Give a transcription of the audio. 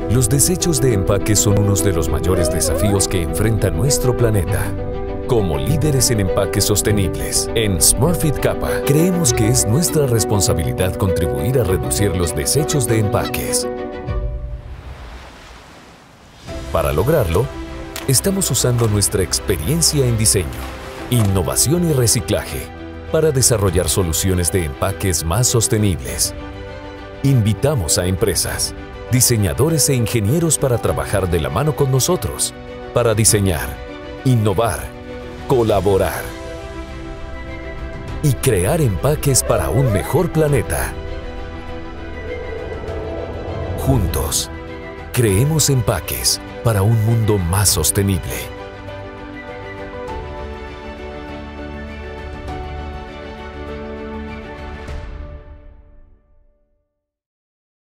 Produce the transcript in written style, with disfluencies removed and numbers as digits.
Los desechos de empaque son uno de los mayores desafíos que enfrenta nuestro planeta. Como líderes en empaques sostenibles, en SmartFit Kappa, creemos que es nuestra responsabilidad contribuir a reducir los desechos de empaques. Para lograrlo, estamos usando nuestra experiencia en diseño, innovación y reciclaje para desarrollar soluciones de empaques más sostenibles. Invitamos a empresas, diseñadores e ingenieros para trabajar de la mano con nosotros, para diseñar, innovar, colaborar y crear empaques para un mejor planeta. Juntos, creemos empaques para un mundo más sostenible.